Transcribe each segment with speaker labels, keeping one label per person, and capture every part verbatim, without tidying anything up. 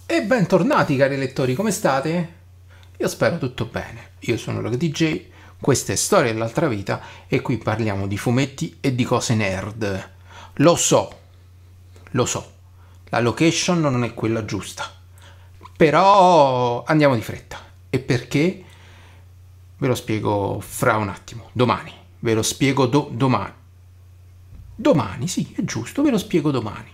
Speaker 1: E bentornati cari lettori, come state? Io spero tutto bene. Io sono Rogue D J, questa è Storia dell'altra vita e qui parliamo di fumetti e di cose nerd. Lo so, lo so, la location non è quella giusta, però andiamo di fretta. E perché? Ve lo spiego fra un attimo, domani. Ve lo spiego do domani. Domani, sì, è giusto, ve lo spiego domani.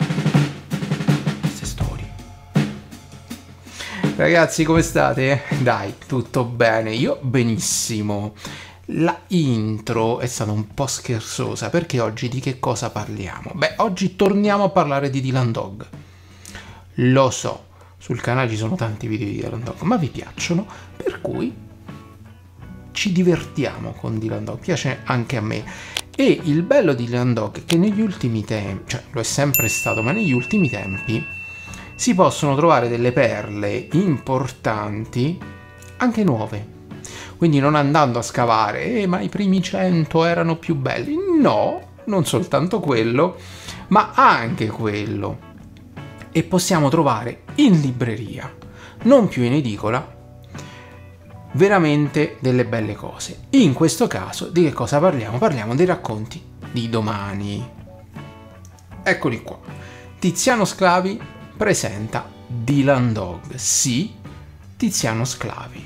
Speaker 1: Ragazzi, come state? Dai, tutto bene? Io benissimo. La intro è stata un po' scherzosa perché oggi di che cosa parliamo? Beh, oggi torniamo a parlare di Dylan Dog. Lo so, sul canale ci sono tanti video di Dylan Dog, ma vi piacciono, per cui ci divertiamo con Dylan Dog, piace anche a me. E il bello di Dylan Dog è che negli ultimi tempi, cioè lo è sempre stato, ma negli ultimi tempi si possono trovare delle perle importanti, anche nuove. Quindi non andando a scavare, eh, ma i primi cento erano più belli. No, non soltanto quello, ma anche quello. E possiamo trovare in libreria, non più in edicola, veramente delle belle cose. In questo caso, di che cosa parliamo? Parliamo dei racconti di domani. Eccoli qua. Tiziano Sclavi presenta Dylan Dog, sì, Tiziano Sclavi.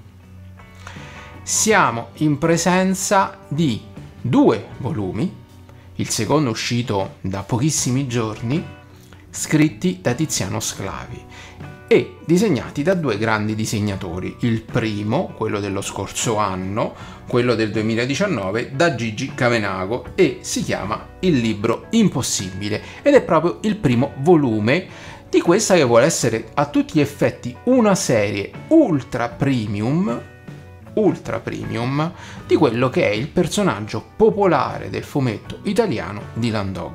Speaker 1: Siamo in presenza di due volumi, il secondo uscito da pochissimi giorni, scritti da Tiziano Sclavi e disegnati da due grandi disegnatori. Il primo, quello dello scorso anno, quello del duemiladiciannove, da Gigi Cavenago, e si chiama Il libro impossibile ed è proprio il primo volume di questa che vuole essere a tutti gli effetti una serie ultra premium, ultra premium di quello che è il personaggio popolare del fumetto italiano Dylan Dog.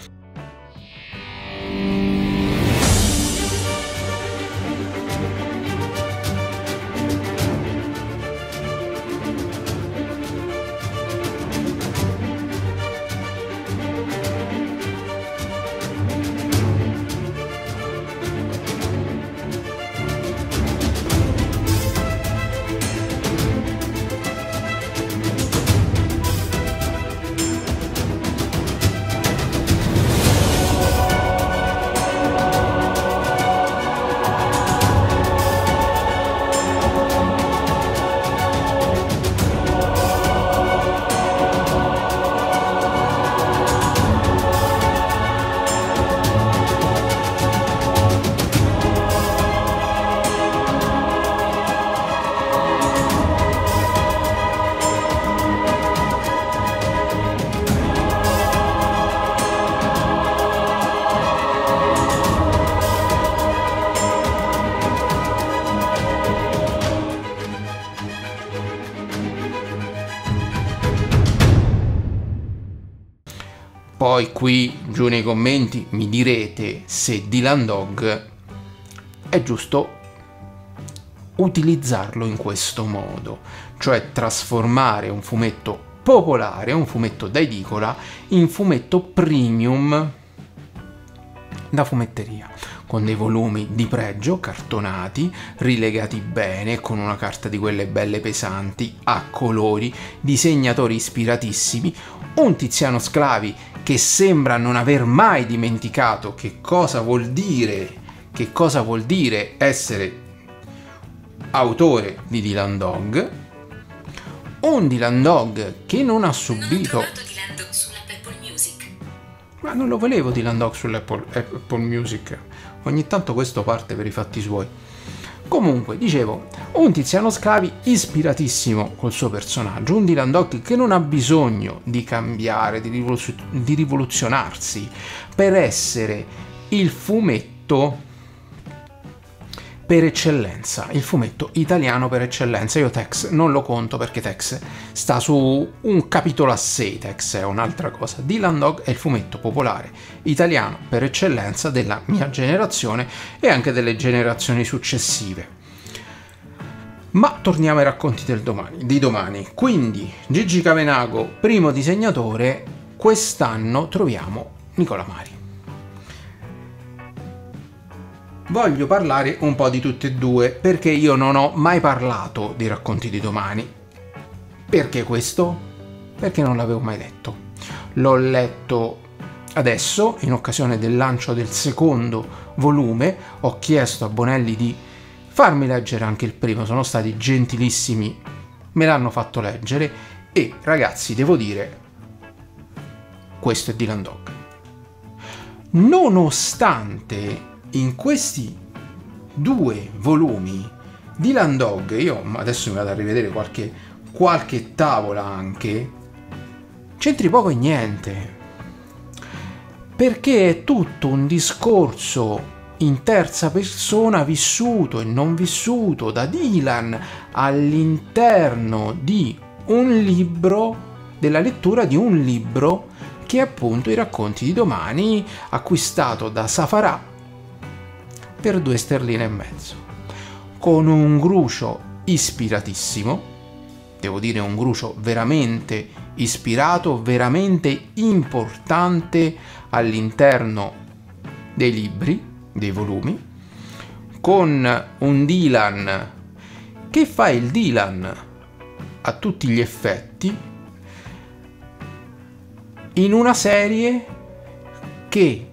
Speaker 1: Poi qui giù nei commenti mi direte se Dylan Dog è giusto utilizzarlo in questo modo, cioè trasformare un fumetto popolare, un fumetto da edicola, in fumetto premium da fumetteria, con dei volumi di pregio, cartonati, rilegati bene, con una carta di quelle belle pesanti, a colori, disegnatori ispiratissimi, un Tiziano Sclavi che sembra non aver mai dimenticato che cosa vuol dire, che cosa vuol dire essere autore di Dylan Dog, un Dylan Dog che non ha subito...
Speaker 2: Dylan Dog sull'Apple Music.
Speaker 1: Ma non lo volevo Dylan Dog sull'Apple Apple Music, ogni tanto questo parte per i fatti suoi. Comunque, dicevo, un Tiziano Sclavi ispiratissimo col suo personaggio, un Dylan Dog che non ha bisogno di cambiare, di, rivoluzio di rivoluzionarsi per essere il fumetto per eccellenza, il fumetto italiano per eccellenza. Io Tex non lo conto perché Tex sta su un capitolo a sé, Tex è un'altra cosa. Dylan Dog è il fumetto popolare italiano per eccellenza della mia generazione e anche delle generazioni successive. Ma torniamo ai racconti del domani, di domani. Quindi Gigi Cavenago, primo disegnatore, quest'anno troviamo Nicola Mari. voglio parlare un po' di tutte e due, perché io non ho mai parlato di Racconti di Domani. Perché questo? Perché non l'avevo mai letto. L'ho letto adesso, in occasione del lancio del secondo volume. Ho chiesto a Bonelli di farmi leggere anche il primo, sono stati gentilissimi, me l'hanno fatto leggere e ragazzi, devo dire, questo è Dylan Dog. Nonostante in questi due volumi Dylan Dog, io adesso mi vado a rivedere qualche, qualche tavola anche, c'entri poco e niente, perché è tutto un discorso in terza persona vissuto e non vissuto da Dylan all'interno di un libro, della lettura di un libro che è appunto I Racconti di Domani, acquistato da Safarà per due sterline e mezzo, con un grucio ispiratissimo, devo dire un grucio veramente ispirato, veramente importante all'interno dei libri, dei volumi, con un Dylan che fa il Dylan a tutti gli effetti, in una serie che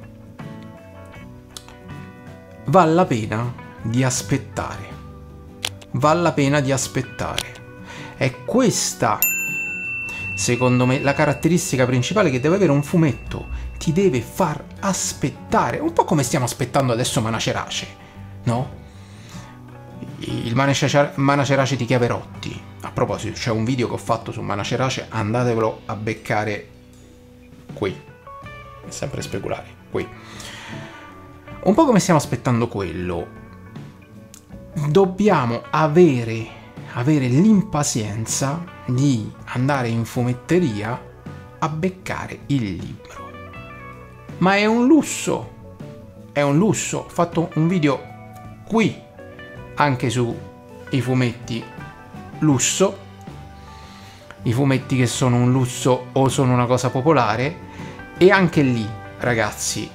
Speaker 1: vale la pena di aspettare. Vale la pena di aspettare. È questa, secondo me, la caratteristica principale che deve avere un fumetto. Ti deve far aspettare, un po' come stiamo aspettando adesso Manacerace, no? Il Manacerace di Chiaverotti. A proposito, c'è un video che ho fatto su Manacerace, andatevelo a beccare qui. È sempre speculare, qui. Un po' come stiamo aspettando quello. Dobbiamo avere, avere l'impazienza di andare in fumetteria a beccare il libro. Ma è un lusso, è un lusso. Ho fatto un video qui anche su i fumetti lusso, i fumetti che sono un lusso o sono una cosa popolare, e anche lì, ragazzi,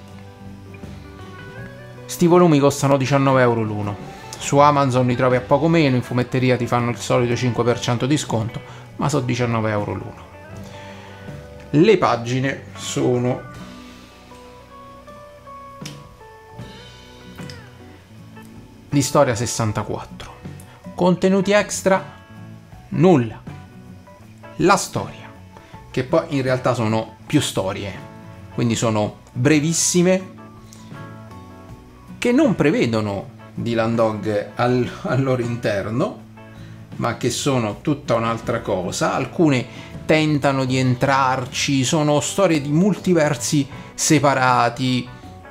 Speaker 1: sti volumi costano diciannove euro l'uno. Su Amazon li trovi a poco meno, in fumetteria ti fanno il solito cinque per cento di sconto, ma sono diciannove euro l'uno. Le pagine sono di storia sessantaquattro, contenuti extra nulla, la storia, che poi in realtà sono più storie, quindi sono brevissime, che non prevedono Dylan Dog al, al loro interno, ma che sono tutta un'altra cosa. Alcune tentano di entrarci, sono storie di multiversi separati,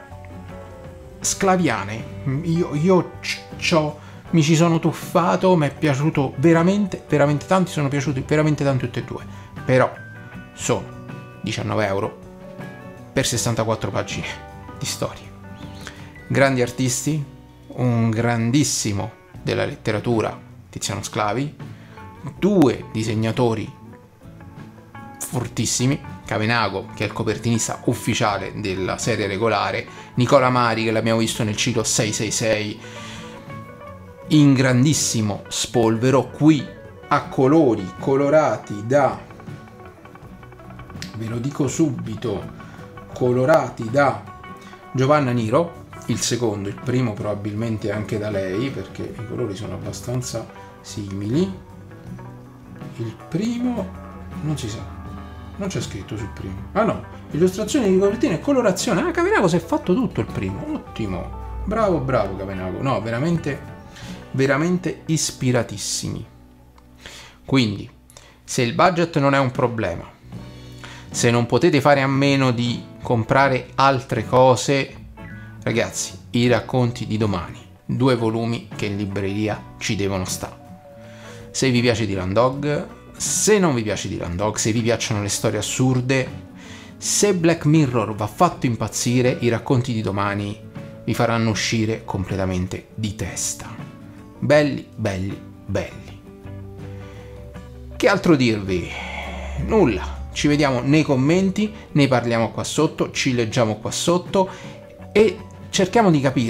Speaker 1: sclaviane. Io, io c'ho, mi ci sono tuffato, mi è piaciuto veramente, veramente tanto, sono piaciuti veramente tanto tutte e due, però sono diciannove euro per sessantaquattro pagine di storie. Grandi artisti, un grandissimo della letteratura, Tiziano Sclavi, due disegnatori fortissimi, Cavenago, che è il copertinista ufficiale della serie regolare, Nicola Mari, che l'abbiamo visto nel ciclo sei sei sei, in grandissimo spolvero, qui a colori colorati da, ve lo dico subito, colorati da Giovanna Niro, il secondo, il primo probabilmente anche da lei, perché i colori sono abbastanza simili. Il primo non si sa, non c'è scritto sul primo. Ah no, illustrazioni di copertina e colorazione. Ah, Cavenago si è fatto tutto il primo, ottimo, bravo bravo Cavenago, no, veramente veramente ispiratissimi. Quindi, se il budget non è un problema, se non potete fare a meno di comprare altre cose, ragazzi, I Racconti di Domani, due volumi che in libreria ci devono stare. Se vi piace Dylan Dog, se non vi piace Dylan Dog, se vi piacciono le storie assurde, se Black Mirror va fatto impazzire, I Racconti di Domani vi faranno uscire completamente di testa. Belli, belli, belli. Che altro dirvi? Nulla. Ci vediamo nei commenti, ne parliamo qua sotto, ci leggiamo qua sotto e cerchiamo di capire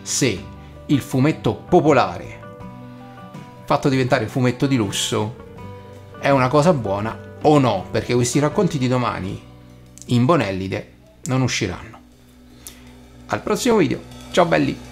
Speaker 1: se il fumetto popolare fatto diventare fumetto di lusso è una cosa buona o no, perché questi racconti di domani in Bonellide non usciranno. Al prossimo video, ciao belli!